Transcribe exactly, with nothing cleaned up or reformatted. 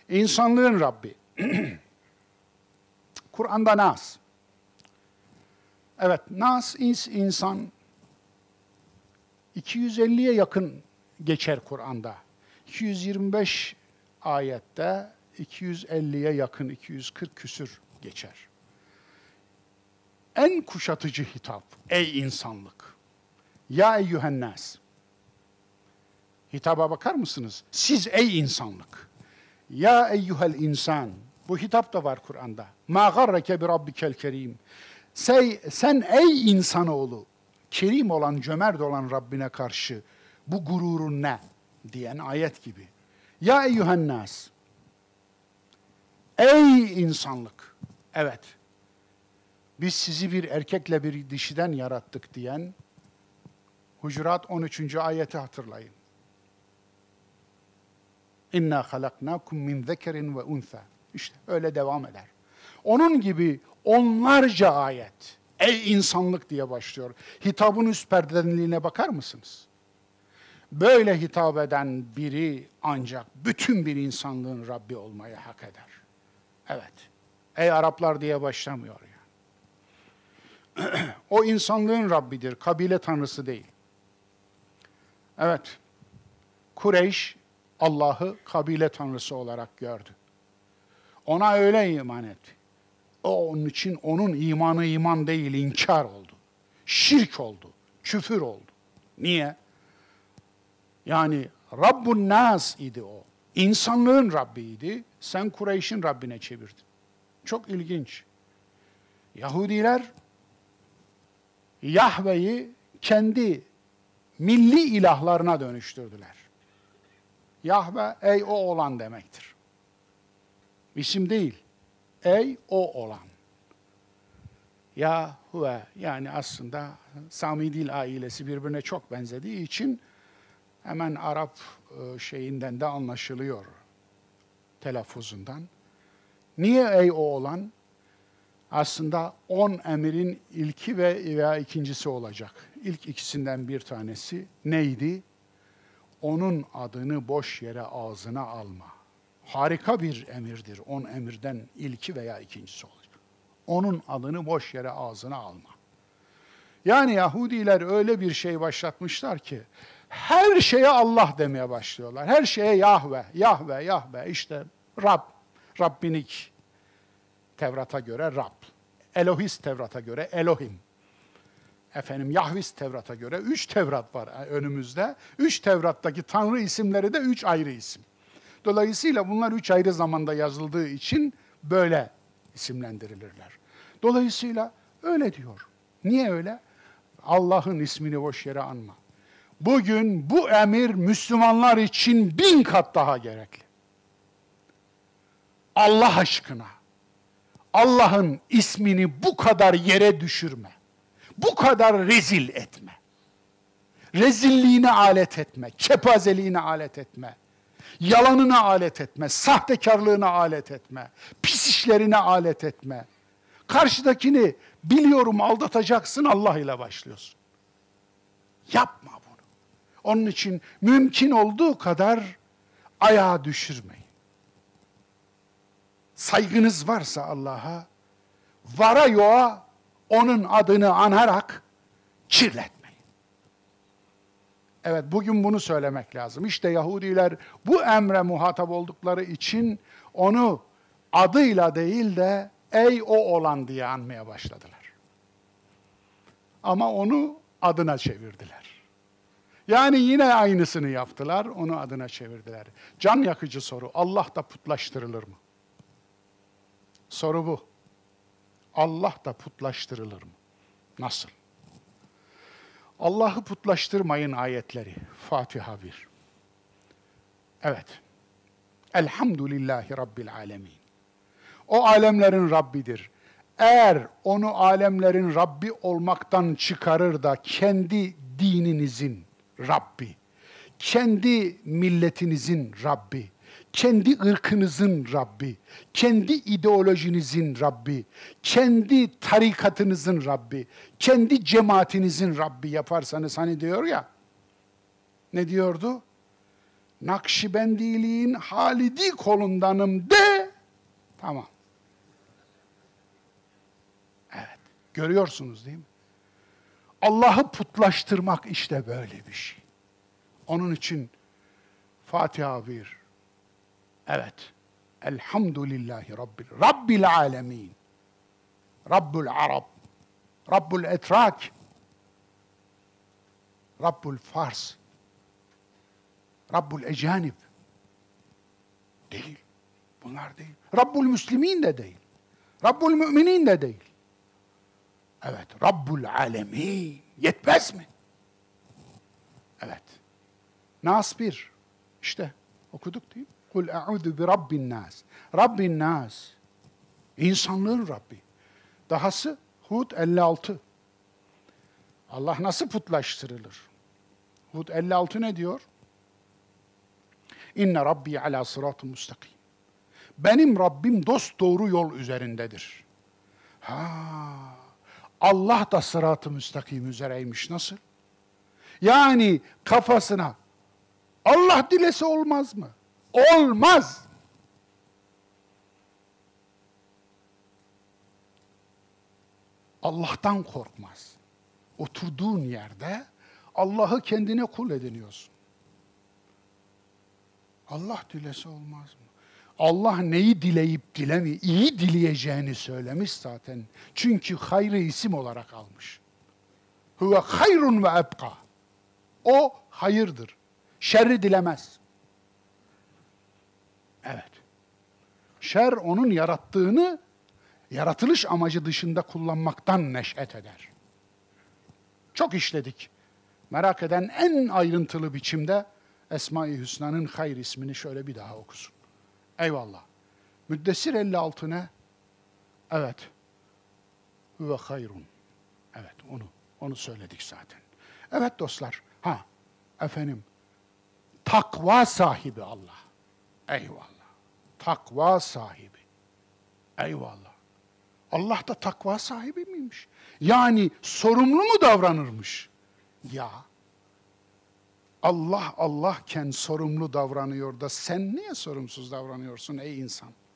İnsanlığın Rabbi. Kur'an'da Nas. Evet, Nas, insan iki yüz elliye yakın geçer Kur'an'da. iki yüz yirmi beş ayette iki yüz elliye yakın, iki yüz kırk küsür geçer. En kuşatıcı hitap, ey insanlık. Ya eyyühennas. Hitaba bakar mısınız? Siz ey insanlık. Ya eyyuhel insan. Bu hitap da var Kur'an'da. Ma garreke bi rabbikel kerim. Sen, sen ey insanoğlu, kerim olan, cömert olan Rabbine karşı bu gururun ne? Diyen ayet gibi. Ya eyyühennas. Ey insanlık. Evet. Biz sizi bir erkekle bir dişiden yarattık diyen Hucurat on üçüncü ayeti hatırlayın. İnna halaknakum min zekerin ve unsa. İşte öyle devam eder. Onun gibi onlarca ayet, ey insanlık diye başlıyor. Hitabın üst perdelenliğine bakar mısınız? Böyle hitap eden biri ancak bütün bir insanlığın Rabbi olmayı hak eder. Evet, ey Araplar diye başlamıyor yani. O insanlığın Rabbidir, kabile tanrısı değil. Evet, Kureyş Allah'ı kabile tanrısı olarak gördü. Ona öyle iman etti. O onun için onun imanı iman değil, inkar oldu. Şirk oldu, küfür oldu. Niye? Yani Rabbun Nas idi o. İnsanlığın Rabbiydi. Sen Kureyş'in Rabbine çevirdin. Çok ilginç. Yahudiler Yahve'yi kendi milli ilahlarına dönüştürdüler. Yahve, ey o olan demektir. İsim değil. Ey o olan. Yahve, yani aslında Sami dil ailesi birbirine çok benzediği için hemen Arap şeyinden de anlaşılıyor, telaffuzundan. Niye ey o olan? Aslında on emirin ilki ve veya ikincisi olacak. İlk ikisinden bir tanesi neydi? Onun adını boş yere ağzına alma. Harika bir emirdir. On emirden ilki veya ikincisi olacak. Onun adını boş yere ağzına alma. Yani Yahudiler öyle bir şey başlatmışlar ki her şeye Allah demeye başlıyorlar. Her şeye Yahve, Yahve, Yahve. İşte Rab, Rabbinik. Tevrat'a göre Rab. Elohis Tevrat'a göre Elohim. Efendim Yahvis Tevrat'a göre üç Tevrat var önümüzde. Üç Tevrat'taki Tanrı isimleri de üç ayrı isim. Dolayısıyla bunlar üç ayrı zamanda yazıldığı için böyle isimlendirilirler. Dolayısıyla öyle diyor. Niye öyle? Allah'ın ismini boş yere anma. Bugün bu emir Müslümanlar için bin kat daha gerekli. Allah aşkına Allah'ın ismini bu kadar yere düşürme. Bu kadar rezil etme. Rezilliğine alet etme, kepazeliğine alet etme. Yalanına alet etme, sahtekarlığına alet etme, pis işlerine alet etme. Karşıdakini biliyorum aldatacaksın, Allah ile başlıyorsun. Yapma bunu. Onun için mümkün olduğu kadar ayağa düşürmeyin. Saygınız varsa Allah'a, vara yoğa onun adını anarak kirletmeyin. Evet, bugün bunu söylemek lazım. İşte Yahudiler bu emre muhatap oldukları için onu adıyla değil de ey o olan diye anmaya başladılar. Ama onu adına çevirdiler. Yani yine aynısını yaptılar, onu adına çevirdiler. Can yakıcı soru, Allah da putlaştırılır mı? Soru bu. Allah da putlaştırılır mı? Nasıl? Allah'ı putlaştırmayın ayetleri. Fatiha bir. Evet. Elhamdülillahi Rabbil alemin. O alemlerin Rabbidir. Eğer onu alemlerin Rabbi olmaktan çıkarır da kendi dininizin Rabbi, kendi milletinizin Rabbi, kendi ırkınızın Rabbi, kendi ideolojinizin Rabbi, kendi tarikatınızın Rabbi, kendi cemaatinizin Rabbi yaparsanız, hani diyor ya, ne diyordu? Nakşibendiliğin Halidi kolundanım de. Tamam. Evet. Görüyorsunuz değil mi? Allah'ı putlaştırmak işte böyle bir şey. Onun için Fatiha bir. Evet. Elhamdülillahi Rabbil, Rabbil alemin. Rabbul Arab. Rabbul Etrak. Rabbul Fars. Rabbul Ecanib. Değil. Bunlar değil. Rabbul Müslimin de değil. Rabbul Müminin de değil. Evet. Rabbul Alemin. Yetmez mi? Evet. Nas bir. İşte okuduk değil mi? Kul e'udhu bi Rabbin nas. Rabbin nas. İnsanlığın Rabbi. Dahası Hud elli altı. Allah nasıl putlaştırılır? Hud elli altı ne diyor? İnne Rabbi ala sıratı müstakim. Benim Rabbim dost doğru yol üzerindedir. Ha, Allah da sırat-ı müstakim üzereymiş. Nasıl? Yani kafasına Allah dilese olmaz mı? Olmaz. Allah'tan korkmaz. Oturduğun yerde Allah'ı kendine kul ediniyorsun. Allah dilese olmaz mı? Allah neyi dileyip dilemi, iyi dileyeceğini söylemiş zaten. Çünkü hayrı isim olarak almış. Huve hayrun ve ebqa. O hayırdır. Şerri dilemez. Evet. Şer onun yarattığını yaratılış amacı dışında kullanmaktan neş'et eder. Çok işledik. Merak eden en ayrıntılı biçimde Esma-i Hüsna'nın hayır ismini şöyle bir daha okusun. Eyvallah. Müddessir elli altı ne? Evet. Huve hayrun. Evet onu. Onu söyledik zaten. Evet dostlar. Ha. Efendim. Takva sahibi Allah. Eyvallah. Takva sahibi. Eyvallah. Allah da takva sahibi miymiş? Yani sorumlu mu davranırmış? Ya. Allah Allahken sorumlu davranıyor da sen niye sorumsuz davranıyorsun ey insan?